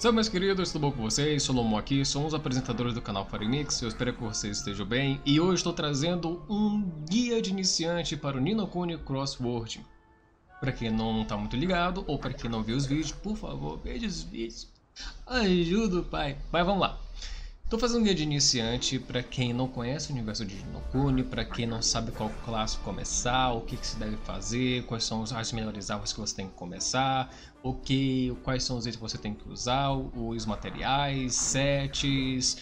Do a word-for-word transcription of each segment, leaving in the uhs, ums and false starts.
Salve, meus queridos, tudo bom com vocês? Solomon aqui, sou um dos apresentadores do canal Firenix, eu espero que vocês estejam bem e hoje estou trazendo um guia de iniciante para o Ni no Kuni Crossword. Para quem não está muito ligado ou para quem não viu os vídeos, por favor, veja os vídeos, ajuda o pai. Mas vamos lá. Estou fazendo um guia de iniciante para quem não conhece o universo de Ni no Kuni, para quem não sabe qual classe começar, o que, que se deve fazer, quais são as melhores armas que você tem que começar, o que, quais são os itens que você tem que usar, os materiais, sets,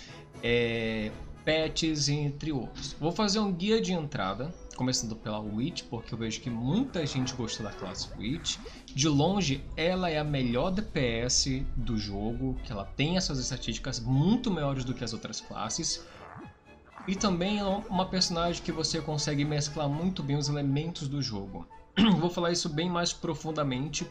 é, pets, entre outros. Vou fazer um guia de entrada, começando pela Witch, porque eu vejo que muita gente gostou da classe Witch. De longe, ela é a melhor D P S do jogo, que ela tem essas estatísticas muito maiores do que as outras classes. E também é uma personagem que você consegue mesclar muito bem os elementos do jogo. Vou falar isso bem mais profundamente,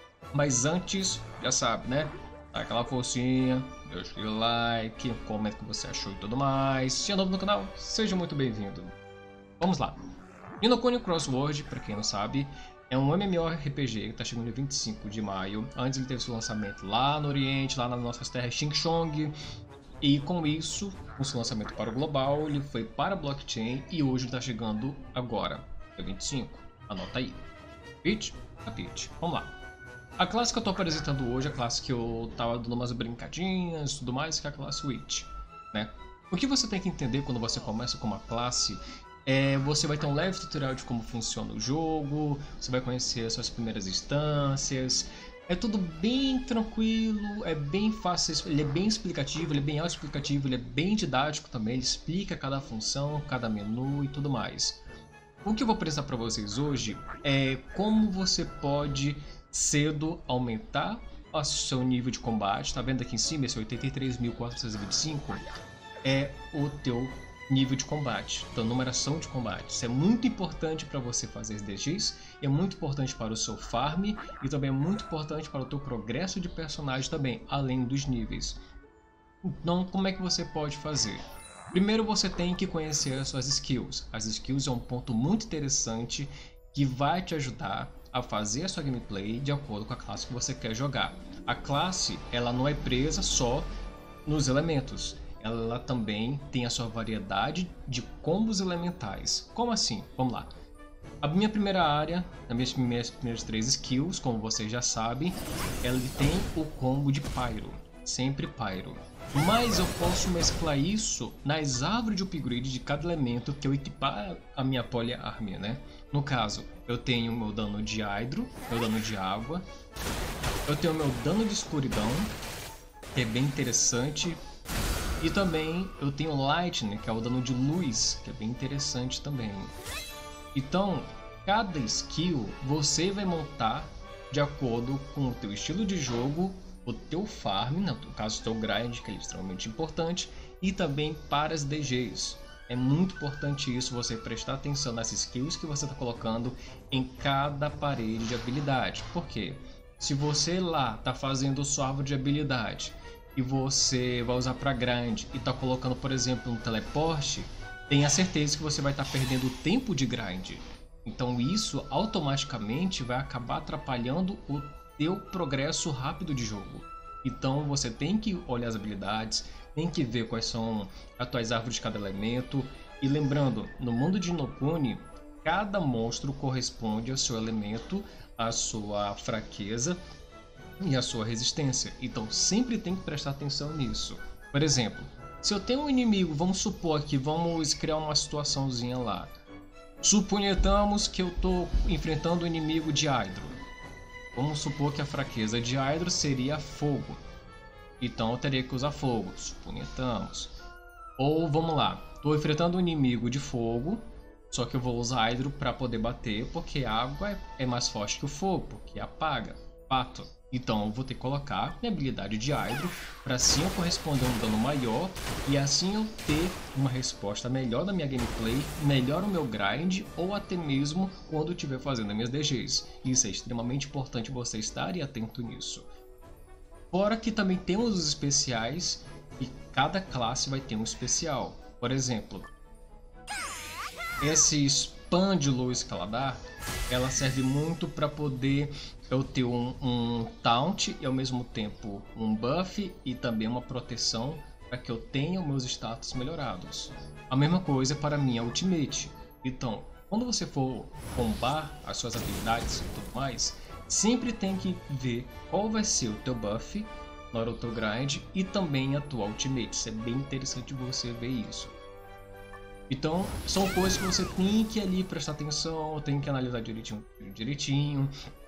mas antes, já sabe, né? Dá aquela forcinha, deixa o like, comenta o que você achou e tudo mais. Se é novo no canal, seja muito bem-vindo. Vamos lá. Ni no Kuni Crossword, para quem não sabe, é um MMORPG que está chegando no vinte e cinco de maio. Antes ele teve seu lançamento lá no Oriente, lá nas nossas terras Xingqiong. E com isso, com seu lançamento para o global, ele foi para a blockchain e hoje está chegando agora, dia vinte e cinco. Anota aí. Peach? A Peach. Vamos lá. A classe que eu estou apresentando hoje é a classe que eu estava dando umas brincadinhas e tudo mais, que é a classe Witch, né? O que você tem que entender quando você começa com uma classe é você vai ter um leve tutorial de como funciona o jogo, você vai conhecer as suas primeiras instâncias. É tudo bem tranquilo, é bem fácil, ele é bem explicativo, ele é bem autoexplicativo, ele é bem didático também, ele explica cada função, cada menu e tudo mais. O que eu vou apresentar para vocês hoje é como você pode cedo aumentar o seu nível de combate. Tá vendo aqui em cima, esse oitenta e três mil quatrocentos e vinte e cinco é o teu nível de combate, então numeração de combate. Isso é muito importante para você fazer S D Gs, é muito importante para o seu farm e também é muito importante para o teu progresso de personagem também, além dos níveis. Então, como é que você pode fazer? Primeiro você tem que conhecer as suas skills. As skills é um ponto muito interessante que vai te ajudar a fazer a sua gameplay de acordo com a classe que você quer jogar. A classe, ela não é presa só nos elementos. Ela também tem a sua variedade de combos elementais. Como assim? Vamos lá. A minha primeira área, as minhas primeiras, primeiras três skills, como vocês já sabem, ela tem o combo de Pyro. Sempre Pyro. Mas eu posso mesclar isso nas árvores de upgrade de cada elemento que eu equipar a minha Polyarmor, né? No caso, eu tenho meu dano de Hydro, meu dano de água, eu tenho meu dano de escuridão, que é bem interessante. E também eu tenho Lightning, que é o dano de luz, que é bem interessante também. Então, cada skill você vai montar de acordo com o teu estilo de jogo, o teu farm, no caso o teu grind, que é extremamente importante, e também para as D Gs. É muito importante isso, você prestar atenção nas skills que você está colocando em cada parede de habilidade. Por quê? Se você lá está fazendo sua árvore de habilidade e você vai usar para grind e tá colocando, por exemplo, um teleporte, tenha certeza que você vai estar tá perdendo tempo de grind. Então isso automaticamente vai acabar atrapalhando o teu progresso rápido de jogo. Então você tem que olhar as habilidades, tem que ver quais são as tuas árvores de cada elemento. E lembrando, no mundo de Ni no Kuni, cada monstro corresponde ao seu elemento, à sua fraqueza e a sua resistência, então sempre tem que prestar atenção nisso. Por exemplo, se eu tenho um inimigo, vamos supor que vamos criar uma situaçãozinha lá. Suponhamos que eu estou enfrentando um inimigo de Hydro. Vamos supor que a fraqueza de Hydro seria fogo. Então eu teria que usar fogo, suponhamos. Ou vamos lá, estou enfrentando um inimigo de fogo, só que eu vou usar Hydro para poder bater, porque a água é mais forte que o fogo, porque apaga. Fato. Então eu vou ter que colocar minha habilidade de Hydro para assim eu corresponder a um dano maior e assim eu ter uma resposta melhor da minha gameplay, melhor o meu grind ou até mesmo quando eu estiver fazendo as minhas D Gs. Isso é extremamente importante você estar e atento nisso. Fora que também temos os especiais e cada classe vai ter um especial. Por exemplo, esses spam de luz que ela dá, ela serve muito para poder eu ter um, um taunt e ao mesmo tempo um buff e também uma proteção para que eu tenha os meus status melhorados. A mesma coisa para minha ultimate. Então, quando você for combar as suas habilidades e tudo mais, sempre tem que ver qual vai ser o teu buff na hora do teu grind e também a tua ultimate. Isso é bem interessante você ver isso. Então, são coisas que você tem que ali prestar atenção, tem que analisar direitinho, direitinho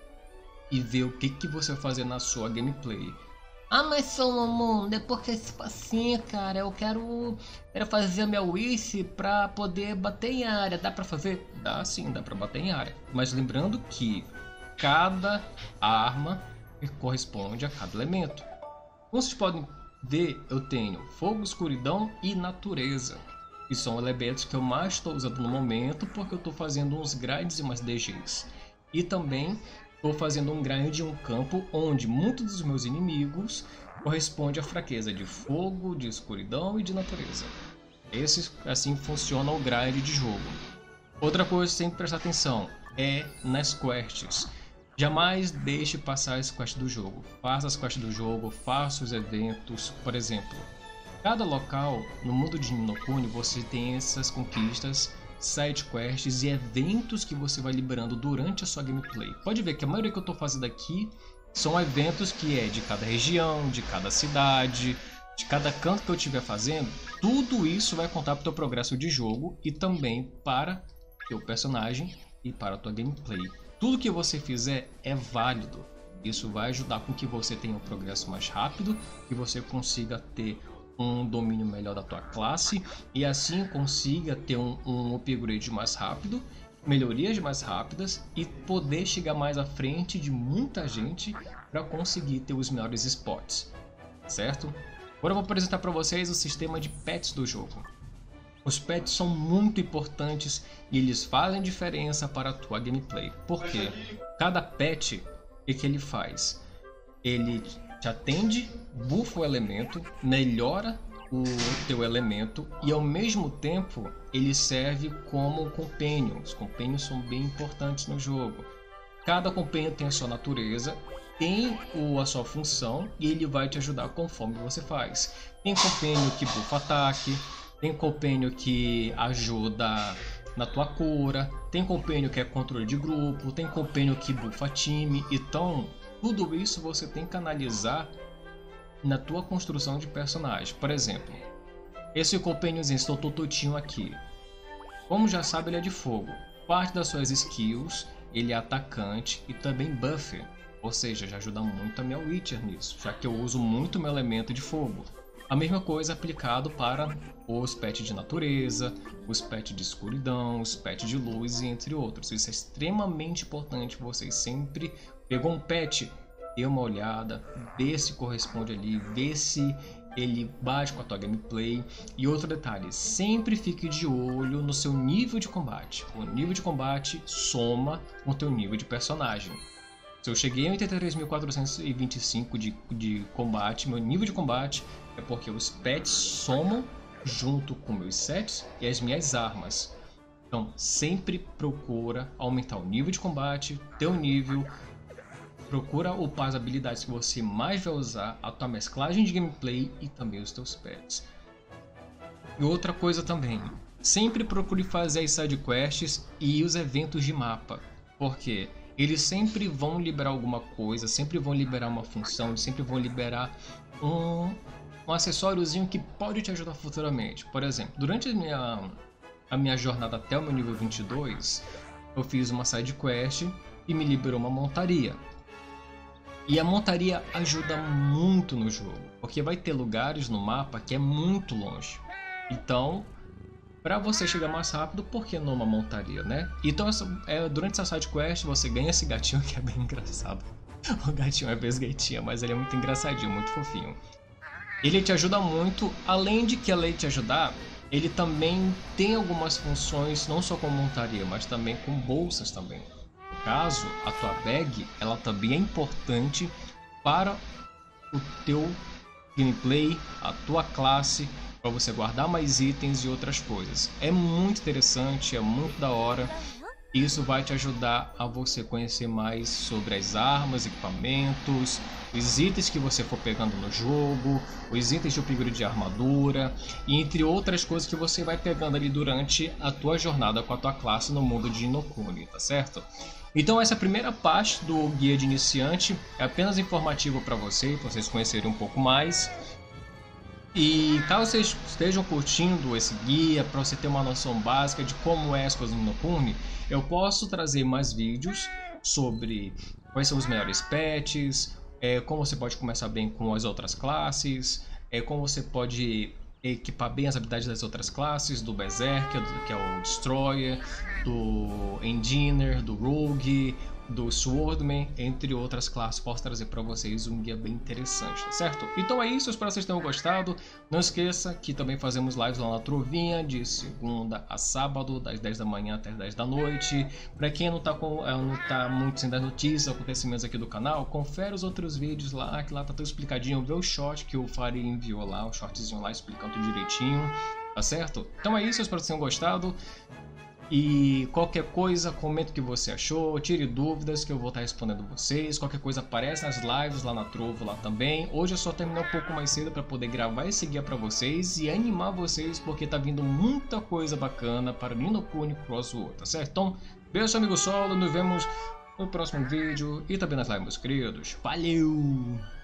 e ver o que, que você vai fazer na sua gameplay. Ah, mas Solomon, depois que esse passinho, cara, eu quero, quero fazer a minha wish pra poder bater em área. Dá pra fazer? Dá sim, dá pra bater em área. Mas lembrando que cada arma corresponde a cada elemento. Como vocês podem ver, eu tenho fogo, escuridão e natureza. Que são elementos que eu mais estou usando no momento, porque eu estou fazendo uns grinds e umas D Gs. E também estou fazendo um grind em um campo onde muitos dos meus inimigos correspondem à fraqueza de fogo, de escuridão e de natureza. Esse, assim funciona o grind de jogo. Outra coisa que você tem que prestar atenção é nas quests. Jamais deixe passar as quests do jogo. Faça as quests do jogo, faça os eventos, por exemplo. Cada local no mundo de Ni no Kuni você tem essas conquistas, side quests e eventos que você vai liberando durante a sua gameplay. Pode ver que a maioria que eu estou fazendo aqui são eventos que é de cada região, de cada cidade, de cada canto que eu estiver fazendo. Tudo isso vai contar para o teu progresso de jogo e também para o teu personagem e para a tua gameplay. Tudo que você fizer é válido. Isso vai ajudar com que você tenha um progresso mais rápido, que você consiga ter um domínio melhor da tua classe e assim consiga ter um, um upgrade mais rápido, melhorias mais rápidas e poder chegar mais à frente de muita gente para conseguir ter os melhores spots, certo? Agora eu vou apresentar para vocês o sistema de pets do jogo. Os pets são muito importantes e eles fazem diferença para a tua gameplay, porque cada pet, o que ele faz? Ele te atende, buffa o elemento, melhora o teu elemento e ao mesmo tempo ele serve como companion. Os companions são bem importantes no jogo. Cada companion tem a sua natureza, tem a sua função e ele vai te ajudar conforme você faz. Tem companion que buffa ataque, tem companion que ajuda na tua cura, tem companion que é controle de grupo, tem companion que buffa time, então tudo isso você tem que analisar na tua construção de personagem. Por exemplo, esse companionzinho, esse Tototinho aqui, como já sabe, ele é de fogo. Parte das suas skills, ele é atacante e também buffer, ou seja, já ajuda muito a minha Witcher nisso, já que eu uso muito meu elemento de fogo. A mesma coisa aplicado para os pets de natureza, os pets de escuridão, os pets de luz e entre outros. Isso é extremamente importante, vocês sempre pegou um pet, dê uma olhada, vê se corresponde ali, vê se ele bate com a tua gameplay. E outro detalhe, sempre fique de olho no seu nível de combate. O nível de combate soma com o teu nível de personagem. Se eu cheguei a oitenta e três mil quatrocentos e vinte e cinco de, de combate, meu nível de combate é porque os pets somam junto com meus sets e as minhas armas. Então sempre procura aumentar o nível de combate, teu nível, procura upar as habilidades que você mais vai usar, a tua mesclagem de gameplay e também os teus pets. E outra coisa também, sempre procure fazer as side quests e os eventos de mapa, porque eles sempre vão liberar alguma coisa, sempre vão liberar uma função, sempre vão liberar um, um acessóriozinho que pode te ajudar futuramente. Por exemplo, durante a minha, a minha jornada até o meu nível vinte e dois, eu fiz uma side quest e me liberou uma montaria. E a montaria ajuda muito no jogo, porque vai ter lugares no mapa que é muito longe. Então, para você chegar mais rápido, por que não uma montaria, né? Então, essa, é, durante essa side quest, você ganha esse gatinho que é bem engraçado. O gatinho é vesguetinha, mas ele é muito engraçadinho, muito fofinho. Ele te ajuda muito, além de que além de te ajudar, ele também tem algumas funções, não só com montaria, mas também com bolsas também. No caso, a tua bag, ela também é importante para o teu gameplay, a tua classe para você guardar mais itens e outras coisas. É muito interessante, é muito da hora. Isso vai te ajudar a você conhecer mais sobre as armas, equipamentos, os itens que você for pegando no jogo, os itens de upgrade de armadura, e entre outras coisas que você vai pegando ali durante a tua jornada com a tua classe no mundo de Ni no Kuni, tá certo? Então essa primeira parte do guia de iniciante é apenas informativo para vocês, para vocês conhecerem um pouco mais. E caso vocês estejam curtindo esse guia, para você ter uma noção básica de como é as coisas no Ni no Kuni, eu posso trazer mais vídeos sobre quais são os melhores patches, é, como você pode começar bem com as outras classes, é, como você pode equipar bem as habilidades das outras classes, do Berserker, do, que é o Destroyer, do Engineer, do Rogue, do Swordman, entre outras classes. Posso trazer para vocês um guia bem interessante, tá certo? Então é isso, espero que vocês tenham gostado. Não esqueça que também fazemos lives lá na Trovinha, de segunda a sábado, das dez da manhã até as dez da noite. Para quem não tá, com, não tá muito sem das notícias, acontecimentos aqui do canal, confere os outros vídeos lá, que lá tá tudo explicadinho. Vê o short que o Fari enviou lá, um shortzinho lá explicando tudo direitinho, tá certo? Então é isso, espero que vocês tenham gostado. E qualquer coisa, comenta o que você achou, tire dúvidas que eu vou estar respondendo vocês. Qualquer coisa aparece nas lives lá na Trovo lá também. Hoje eu só terminei um pouco mais cedo para poder gravar esse guia para vocês e animar vocês, porque tá vindo muita coisa bacana para o Ni no Kuni Cross World, tá certo? Então, beijo amigo solo, nos vemos no próximo vídeo e também nas lives, meus queridos. Valeu!